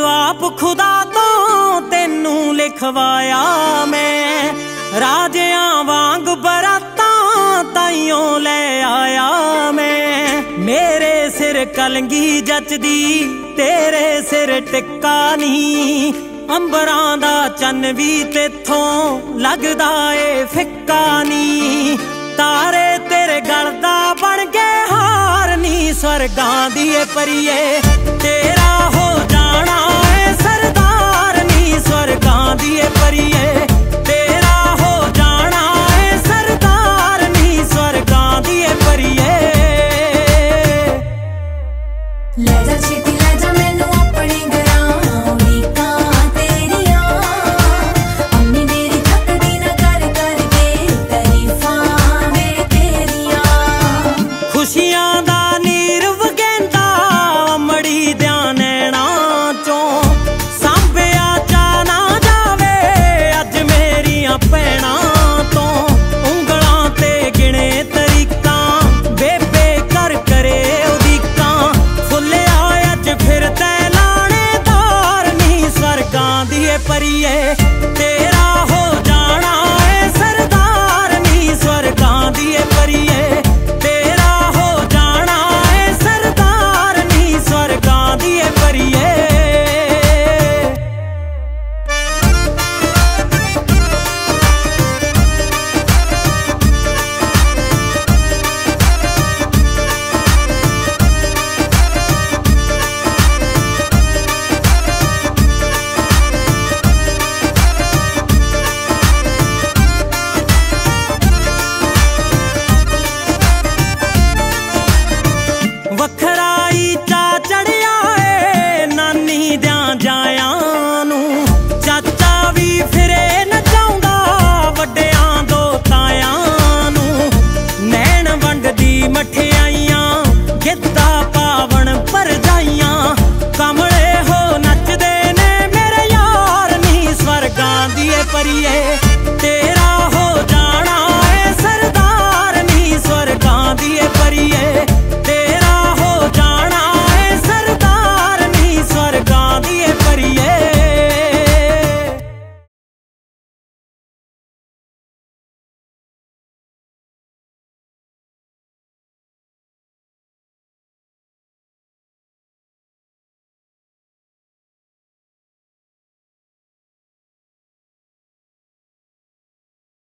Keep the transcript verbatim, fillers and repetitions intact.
आप खुदा तो तेनू लिखवाया मैं, राजियां वांग बरातां ताइयों ले आया मैं। मेरे सिर कलंगी जचदी तेरे सिर टिक्का नहीं, अंबरां दा चन्न भी तेथों लगदा ए फिक्का नी। तारे तेरे गल दा बन गए हार नी, स्वर्गां दी ए परिए तेरा हो जाना ए सरदार नी। स्वर्गां दी ए परिए तेरा हो जाना ए सरदार नी, स्वर्गां दी ए परिए। ले जा छेती ले जा मैनू अपने घरां उड़ीकां तेरियां, अम्मी मेरी थकदी ना कर करके तरीफां वे तेरियां। खुशियां दा नीर वगेंदा अमड़ी दियां नैणां चों, सांभिया चा ना जावे अज मेरियां भैणां तो। उंगलां ते गिणे तरीकां बेबे कर करे उदीकां, फुल्लिया अज फिर तै लाणेदार नी। स्वर्गां दी ए परिए